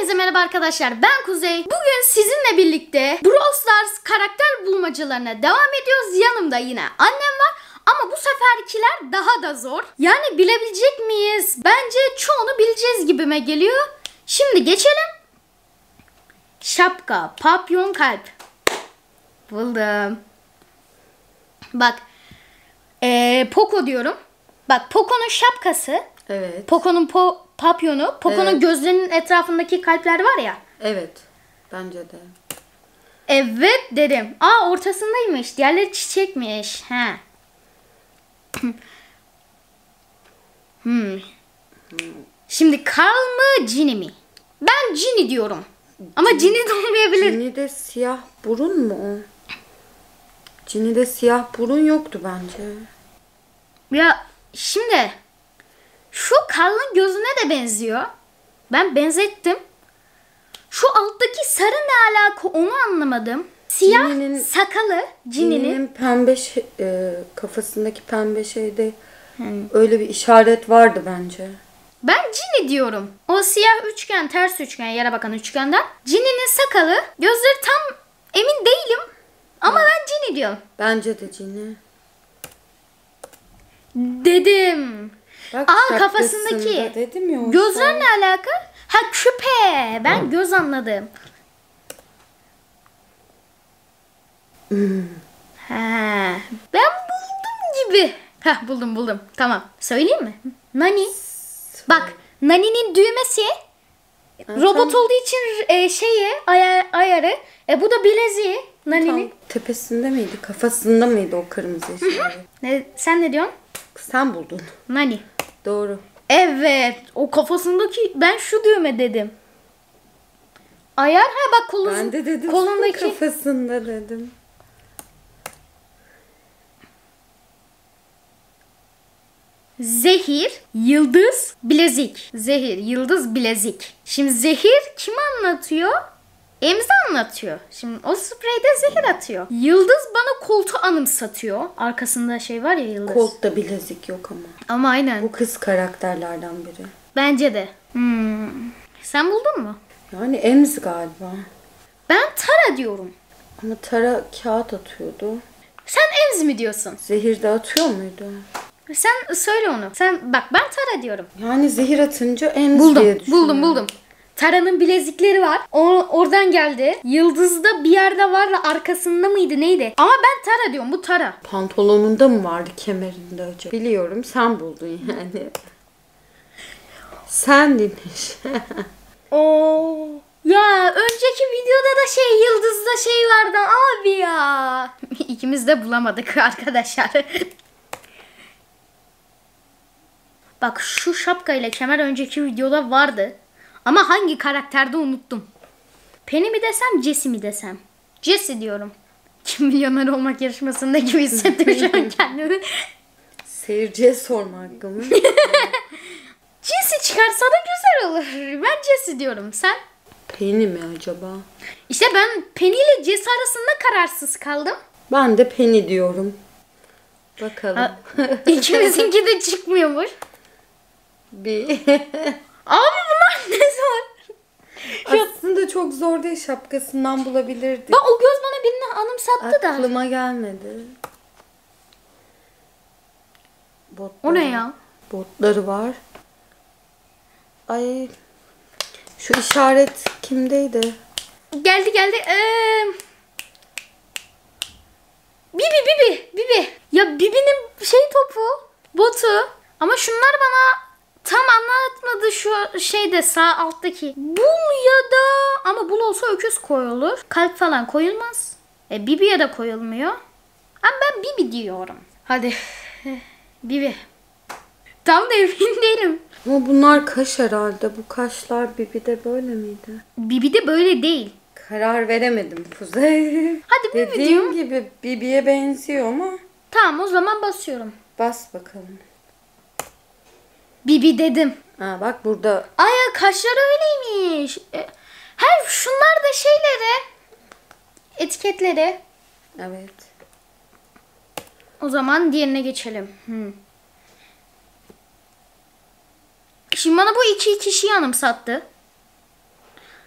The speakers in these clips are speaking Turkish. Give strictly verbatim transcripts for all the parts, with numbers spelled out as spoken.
Herkese merhaba arkadaşlar, ben Kuzey. Bugün sizinle birlikte Brawl Stars karakter bulmacalarına devam ediyoruz. Yanımda yine annem var ama bu seferkiler daha da zor. Yani bilebilecek miyiz? Bence çoğunu bileceğiz gibime geliyor. Şimdi geçelim. Şapka, papyon, kalp. Buldum. Bak, ee, Poco diyorum. Bak, Poco'nun şapkası. Evet. Poco'nun po papyonu, Poco'nun Evet. gözlerinin etrafındaki kalpler var ya. Evet. Bence de. Evet dedim. Aa, ortasındaymış. Diğerleri çiçekmiş. He. hmm. Şimdi Carl mı Ginny mi? Ben Ginny diyorum. Ama Ginny de olmayabilir. Ginny'de siyah burun mu o? Ginny'de siyah burun yoktu bence. Ya şimdi şu Carl'ın gözüne de benziyor. Ben benzettim. Şu alttaki sarı ne alaka onu anlamadım. Siyah Ginny'nin- sakalı Ginny'nin. Ginny'nin pembe şey, e, kafasındaki pembe şeyde öyle bir işaret vardı bence. Ben Ginny diyorum. O siyah üçgen, ters üçgen, yere bakan üçgenden. Ginny'nin sakalı, gözleri tam emin değilim. Ama ben Ginny diyorum. Bence de Ginny. Dedim. Bak, Aa, şapkasında kafasındaki. dedim ya. o Gözler şey. ne alaka? Ha, küpe. Ben göz anladım. Ha, ben buldum gibi. Ha, buldum buldum. Tamam. Söyleyeyim mi? Nani. Bak, Nani'nin düğmesi robot tam- olduğu için e, şeyi aya- ayarı. E bu da bileziği Nani'nin. Tam tepesinde miydi? Kafasında mıydı o kırmızı işaret? Ne, sen ne diyorsun? Sen buldun. Nani. Doğru. Evet. O kafasındaki ben şu düğme dedim. Ayar ha bak kolun, Ben de dedim kolundaki. kafasında dedim. Zehir, yıldız, bilezik. Zehir, yıldız, bilezik. Şimdi zehir kim anlatıyor? Emzi anlatıyor. Şimdi o spreyde zehir atıyor. Yıldız bana koltuğu anımsatıyor. Arkasında şey var ya, yıldız. Koltta bilezik yok ama. Ama aynen. Bu kız karakterlerden biri. Bence de. Hmm. Sen buldun mu? Yani Ems galiba. Ben Tara diyorum. Ama Tara kağıt atıyordu. Sen Emz mi diyorsun? Zehir de atıyor muydu? Sen söyle onu. Sen bak, ben Tara diyorum. Yani zehir atınca Ems diye Buldum, düşünüyorum. buldum, buldum. Tara'nın bilezikleri var. O, oradan geldi. Yıldız da bir yerde var da arkasında mıydı neydi? Ama ben Tara diyorum. Bu Tara. Pantolonunda mı vardı, kemerinde acaba? Biliyorum, sen buldun yani. Sen demiş. Oo. Ya önceki videoda da şey, Yıldız'da şey vardı abi ya. İkimiz de bulamadık arkadaşlar. Bak, şu şapkayla kemer önceki videoda vardı. Ama hangi karakterde unuttum. Penny mi desem, Jessie mi desem? Jessie diyorum. Kim milyoner olmak yarışmasında gibi hissettim şu an kendimi. Seyirciye sorma hakkımı. Jessie çıkarsa da güzel olur. Ben Jessie diyorum. Sen? Penny mi acaba? İşte ben Penny ile Jessie arasında kararsız kaldım. Ben de Penny diyorum. Bakalım. Ha, İkimizinki de çıkmıyormuş. Bir. Abi bunlar ne zor. Aslında çok zor değil, şapkasından bulabilirdik. Bak, o göz bana birini anımsattı da. Aklıma gelmedi. Botları, O ne ya? Botları var. Ay. Şu işaret kimdeydi? Geldi geldi. Ee... Bibi Bibi Bibi. Ya Bibi'nin şey topu, botu. Ama şunlar bana tam anlatmadı şu şeyde, sağ alttaki. Bul ya da, ama bul olsa öküz koyulur. Kalp falan koyulmaz. E, Bibi'ye de koyulmuyor. Ama ben Bibi diyorum. Hadi. Bibi. Tam da emin değilim. Ama bunlar kaş herhalde. Bu kaşlar Bibi'de böyle miydi? Bibi de böyle değil. Karar veremedim Kuzey. Hadi Bibi Dediğim diyorum. gibi Bibi'ye benziyor ama Tamam, o zaman basıyorum. bas bakalım. Bibi dedim. Ha bak burada Ay, kaşları öyleymiş. E, Her şunlar da şeyleri, etiketleri. evet. O zaman diğerine geçelim. Hmm. Şimdi bana bu iki kişiyi anımsattı.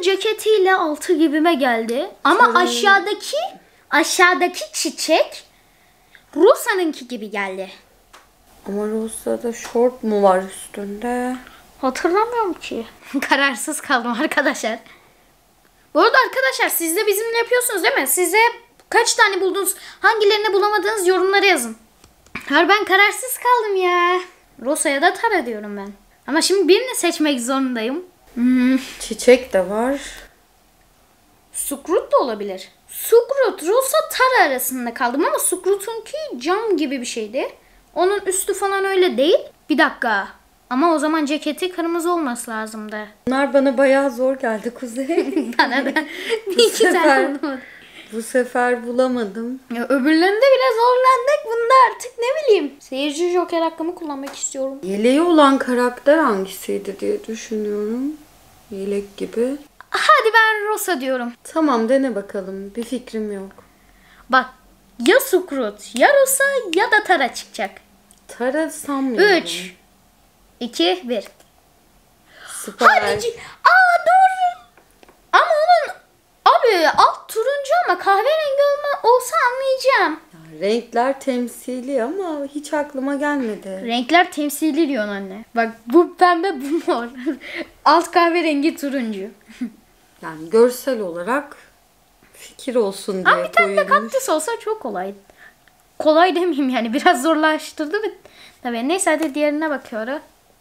ceketiyle altı gibime geldi. Ama Sarı. aşağıdaki aşağıdaki çiçek Rosa'nınki gibi geldi. Ama Rosa'da şort mu var üstünde? Hatırlamıyorum ki. Kararsız kaldım arkadaşlar. Bu arada arkadaşlar siz de bizimle yapıyorsunuz değil mi? Size kaç tane buldunuz? Hangilerini bulamadınız yorumlara yazın. Hayır ben kararsız kaldım ya. Rosa'ya da Tara diyorum ben. Ama şimdi birini seçmek zorundayım. Hmm. Çiçek de var. Sukrut da olabilir. Sukrut, Rosa, Tara arasında kaldım ama Sukrut'unki cam gibi bir şeydi. Onun üstü falan öyle değil. Bir dakika. Ama o zaman ceketi kırmızı olması lazımdı. Bunlar bana bayağı zor geldi Kuzey. Bana da bir Bu iki sefer- tane bulamadım. Bu sefer bulamadım. Ya öbürlerinde biraz zorlandık. Bunda artık ne bileyim. Seyirci joker hakkımı kullanmak istiyorum. Yeleği olan karakter hangisiydi diye düşünüyorum. Yelek gibi. Hadi ben Rosa diyorum. Tamam dene bakalım. Bir fikrim yok. Bak ya Sukrut ya Rosa ya da Tara çıkacak. Tara sanmıyorum. üç, iki, bir. Süper. Hadi. c- Aa doğru. Ama onun abi alt turuncu ama kahverengi olma olsa anlayacağım. Ya, renkler temsili ama hiç aklıma gelmedi. Renkler temsili diyorsun anne. Bak bu pembe bu mor. Alt kahverengi turuncu. Yani görsel olarak fikir olsun diye Ama bir tane de koyulmuş. kaktüs olsa çok kolay. Kolay demeyeyim yani biraz zorlaştırdı. Tabii neyse hadi diğerine bakıyorum.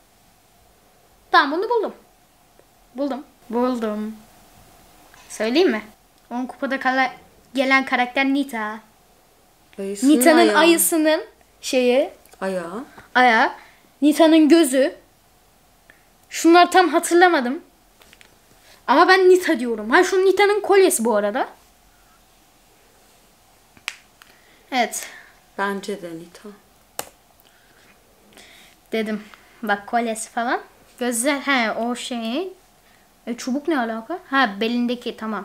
Tamam bunu buldum. Buldum. Buldum. Söyleyeyim mi? on kupada kala gelen karakter Nita. Ayısının Nita'nın ayağı. ayısının şeyi, Ayağı. ayağı. Nita'nın gözü. Şunları tam hatırlamadım. Ama ben Nita diyorum. Ha şu Nita'nın kolyesi bu arada. Evet. Bence de Nita. Dedim. Bak kolyesi falan. Gözler he o şey. E, çubuk ne alaka? Ha belindeki tamam.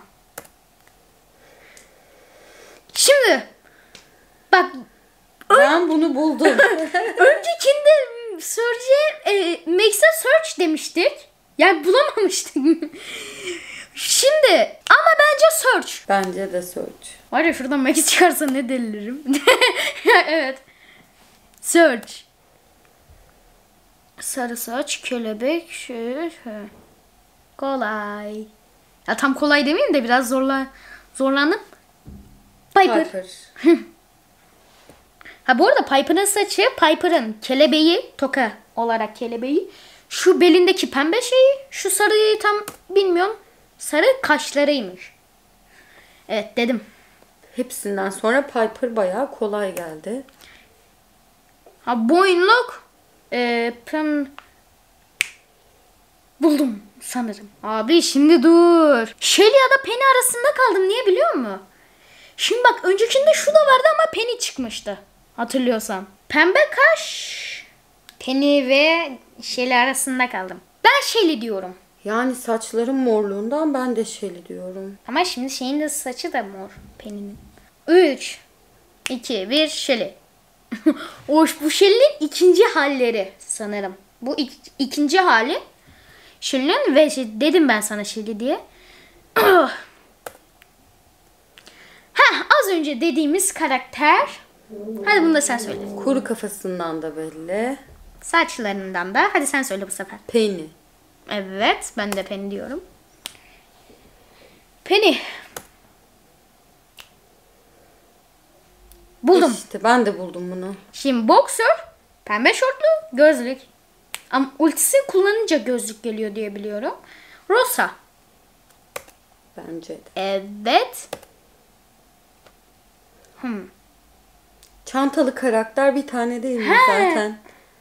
Şimdi bak Ben bunu buldum. öncekinde Search'e e, Max'e search demiştik. Yani bulamamıştık. Şimdi ama bence search. Bence de search. Var ya şuradan Max çıkarsa ne deliririm. Evet. Search. Sarı saç, kelebek, şey, şey. Kolay. Ya tam kolay demeyeyim de biraz zorla zorlandım. Piper. Piper. Ha bu arada Piper'ın saçı, Piper'ın kelebeği, toka olarak kelebeği. Şu belindeki pembe şeyi, şu sarıyı tam bilmiyorum. Sarı kaşlarıymış. Evet dedim. Hepsinden sonra Piper bayağı kolay geldi. Ha boynluk. Ee, pem... Buldum sanırım. Abi şimdi dur. Shelly ya da Penny arasında kaldım. Niye biliyor musun? Şimdi bak öncekinde şu da vardı ama Penny çıkmıştı. Hatırlıyorsan. Pembe kaş. Penny ve Shelly arasında kaldım. Ben Shelly diyorum. Yani saçların morluğundan ben de Shelly diyorum. Ama şimdi şeyin de saçı da mor. Penny'nin. üç, iki, bir Shelly. O bu Shelly'nin ikinci halleri sanırım. Bu ik- ikinci hali. Shelly'nin ve şey, dedim ben sana Shelly diye. Heh, az önce dediğimiz karakter. Hadi bunu da sen söyle. Kuru kafasından da belli. Saçlarından da. Hadi sen söyle bu sefer. Penny. Evet, ben de Penny diyorum. Penny. Buldum. İşte ben de buldum bunu. Şimdi boksör, pembe şortlu, gözlük. Ama ultisi kullanınca gözlük geliyor diye biliyorum. Rosa. Bence de. Evet. Hmm. Çantalı karakter bir tane değil mi He. zaten?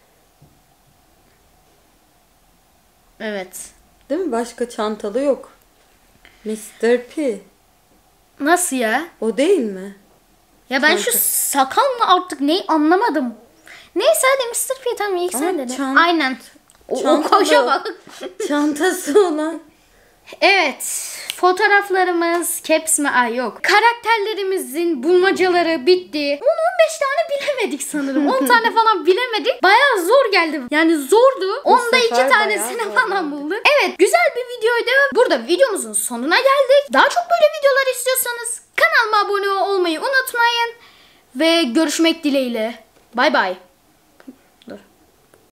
Evet. Değil mi? Başka çantalı yok. mister P. Nasıl ya? O değil mi? Ya ben şu Çanta. sakal mı artık neyi anlamadım. Neyse hadi mister P tamam ilk sen Ama dedin. çant- Aynen. O, o çantalı- koşa bak. Çantası olan. Evet. Fotoğraflarımız, caps mi? Ay yok. Karakterlerimizin bulmacaları bitti. on on beş tane bilemedik sanırım. on tane falan bilemedik. Bayağı zor geldi. Yani zordu. Onda iki sefer tanesini bayağı zor falan geldi. bulduk. Evet güzel bir videoydu. Bu burada videomuzun sonuna geldik. Daha çok böyle videolar istiyorsanız kanalıma abone olmayı unutmayın. Ve görüşmek dileğiyle. Bay bay.